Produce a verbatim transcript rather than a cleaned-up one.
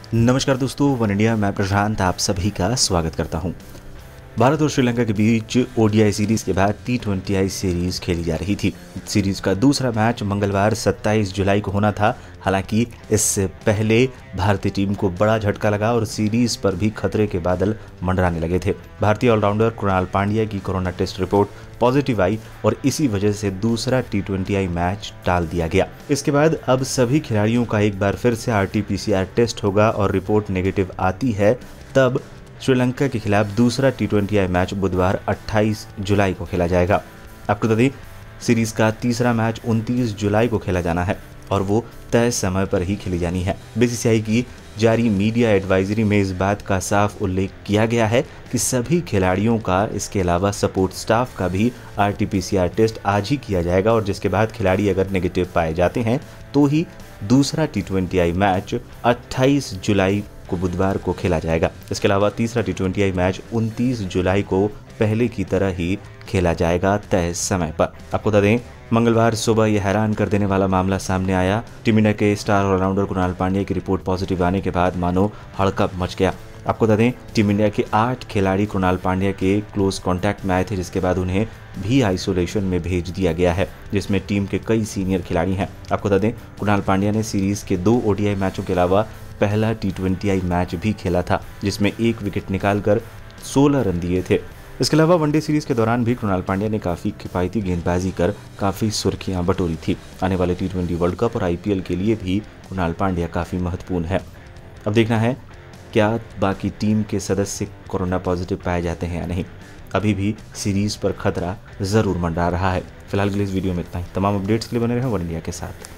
नमस्कार दोस्तों, one India मैं प्रशांत आप सभी का स्वागत करता हूं। भारत और श्रीलंका के बीच ओडीआई सीरीज के बाद टी ट्वेंटी आई सीरीज खेली जा रही थी। सीरीज का दूसरा मैच मंगलवार सत्ताईस जुलाई को होना था। हालांकि इससे पहले भारतीय टीम को बड़ा झटका लगा और सीरीज पर भी खतरे के बादल मंडराने लगे थे। भारतीय ऑलराउंडर कृणाल पांड्या की कोरोना टेस्ट रिपोर्ट पॉजिटिव आई और इसी वजह से दूसरा टी ट्वेंटी आई मैच टाल दिया गया। इसके बाद अब सभी खिलाड़ियों का एक बार फिर से R T P C R test होगा और रिपोर्ट नेगेटिव आती है तब श्रीलंका के खिलाफ दूसरा टी ट्वेंटी आई मैच बुधवार अट्ठाईस जुलाई को खेला जाएगा। आपको बता दें, सीरीज का तीसरा मैच उनतीस जुलाई को खेला जाना है और वो तय समय पर ही खेली जानी है। बी सी सी आई की जारी मीडिया एडवाइजरी में इस बात का साफ उल्लेख किया गया है कि सभी खिलाड़ियों का, इसके अलावा सपोर्ट स्टाफ का भी R T P C R test आज ही किया जाएगा और जिसके बाद खिलाड़ी अगर नेगेटिव पाए जाते हैं तो ही दूसरा टी ट्वेंटी आई मैच अट्ठाईस जुलाई को बुधवार को खेला जाएगा। इसके अलावा तीसरा टी ट्वेंटी आई मैच उनतीस जुलाई को पहले की तरह ही खेला जाएगा तय समय पर। आपको बता दें, मंगलवार सुबह यह हैरान कर देने वाला मामला सामने आया। टीम इंडिया के स्टार ऑलराउंडर कृणाल पांड्या की रिपोर्ट पॉजिटिव आने के बाद मानो हड़कंप मच गया। आपको बता दें, टीम इंडिया के आठ खिलाड़ी कृणाल पांड्या के क्लोज कॉन्टैक्ट में आए थे, जिसके बाद उन्हें भी आइसोलेशन में भेज दिया गया है, जिसमें टीम के कई सीनियर खिलाड़ी हैं। आपको बता दें, कृणाल पांड्या ने सीरीज के दो ओ डी आई मैचों के अलावा पहला टी ट्वेंटी आई मैच भी खेला था, जिसमें एक विकेट निकालकर सोलह रन दिए थे। इसके अलावा वनडे सीरीज के दौरान भी कृणाल पांड्या ने काफ़ी किफायती गेंदबाजी कर काफ़ी सुर्खियां बटोरी थी। आने वाले टी ट्वेंटी वर्ल्ड कप और आई पी एल के लिए भी कृणाल पांड्या काफ़ी महत्वपूर्ण है। अब देखना है क्या बाकी टीम के सदस्य कोरोना पॉजिटिव पाए जाते हैं या नहीं। अभी भी सीरीज पर खतरा ज़रूर मंडरा रहा है। फिलहाल के लिए इस वीडियो में इतना ही। तमाम अपडेट्स के लिए बने रहें वन इंडिया के साथ।